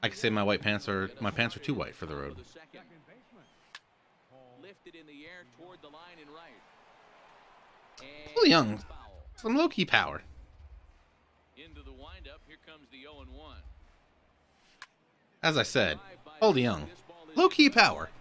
I could say my pants are too white for the road. Paul DeJong, some low-key power. As I said, Paul DeJong, low-key power.